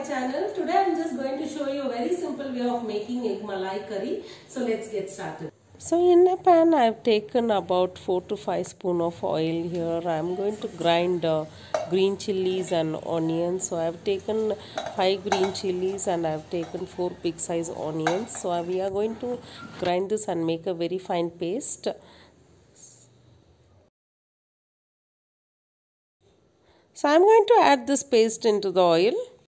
channel. Today I am just going to show you a very simple way of making egg malai curry. So let's get started. So in a pan I have taken about 4 to 5 spoon of oil here. I am going to grind green chilies and onions. So I have taken 5 green chilies and I have taken 4 big size onions. So we are going to grind this and make a very fine paste. So I am going to add this paste into the oil.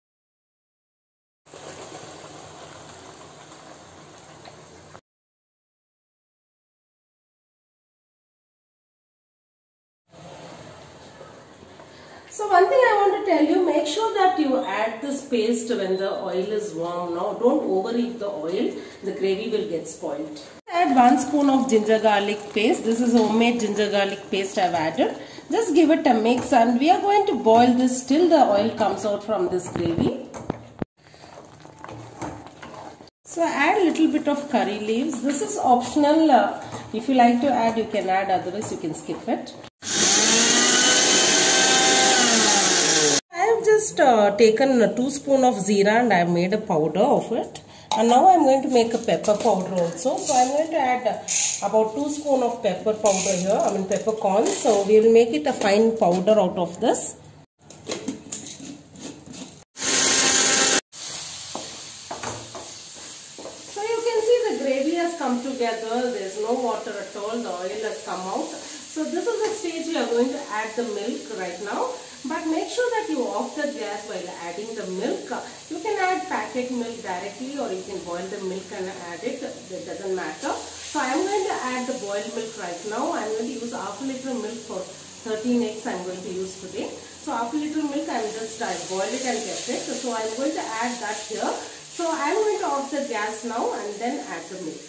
So one thing I want to tell you, make sure that you add this paste when the oil is warm. Now don't overheat the oil, the gravy will get spoiled. Add 1 spoon of ginger garlic paste. This is homemade ginger garlic paste I have added. Just give it a mix and we are going to boil this till the oil comes out from this gravy. So add a little bit of curry leaves. This is optional. If you like to add, you can add, otherwise you can skip it. Just taken 2 spoon of jeera and I have made a powder of it, and now I am going to make a pepper powder also. So I am going to add about 2 spoon of pepper powder here, peppercorn. So we will make it a fine powder out of this. So you can see the gravy has come together, there is no water at all, the oil has come out. So this is the stage we are going to add the milk right now. But make sure that you off the gas while adding the milk. You can add packet milk directly or you can boil the milk and add it. That doesn't matter. So I am going to add the boiled milk right now. I am going to use half a liter milk for 13 eggs I am going to use today. So half a liter milk I boiled it and kept it. So I am going to add that here. So I am going to off the gas now and then add the milk.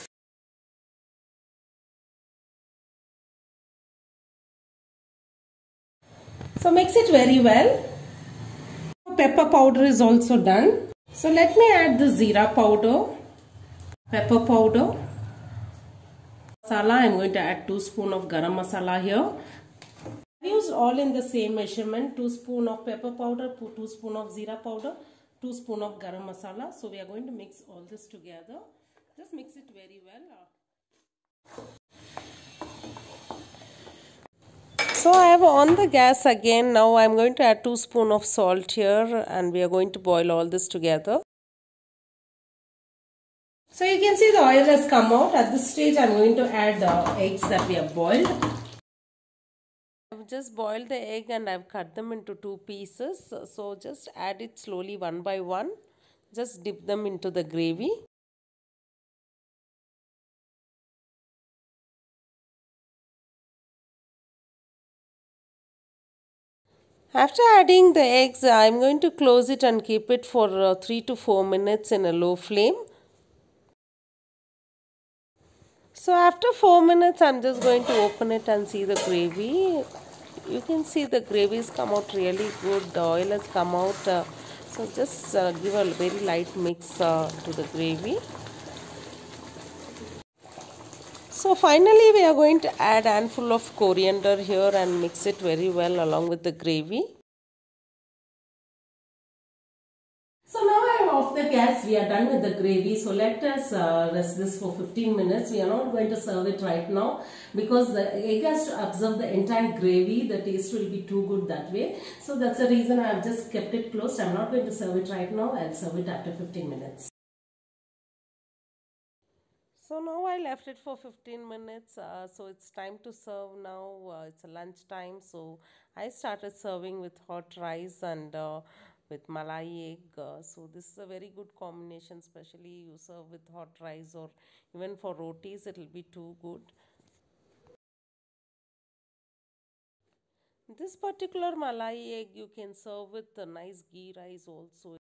So mix it very well. Pepper powder is also done. So let me add the jeera powder, pepper powder, masala. I am going to add 2 spoon of garam masala here. I used all in the same measurement, 2 spoon of pepper powder, 2 spoon of jeera powder, 2 spoon of garam masala. So we are going to mix all this together. Just mix it very well. So I have on the gas again. Now I am going to add 2 spoon of salt here and we are going to boil all this together. So you can see the oil has come out. At this stage I am going to add the eggs that we have boiled. I have just boiled the egg and I have cut them into 2 pieces. So just add it slowly one by one. Just dip them into the gravy. After adding the eggs, I am going to close it and keep it for 3 to 4 minutes in a low flame. So after 4 minutes, I am just going to open it and see the gravy. You can see the gravy has come out really good. The oil has come out. So just give a very light mix to the gravy. So finally we are going to add a handful of coriander here and mix it very well along with the gravy. So now I am off the gas. We are done with the gravy. So let us rest this for 15 minutes. We are not going to serve it right now because the egg has to absorb the entire gravy. The taste will be too good that way. So that's the reason I have just kept it closed. I am not going to serve it right now. I will serve it after 15 minutes. So now I left it for 15 minutes, so it's time to serve now. It's a lunch time, so I started serving with hot rice and with malai egg. So this is a very good combination, especially you serve with hot rice or even for rotis, it will be too good. This particular malai egg you can serve with a nice ghee rice also.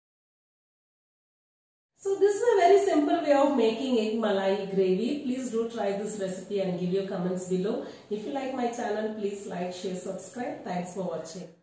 So this is a very simple way of making egg malai gravy. Please do try this recipe and give your comments below. If you like my channel, please like, share, subscribe. Thanks for watching.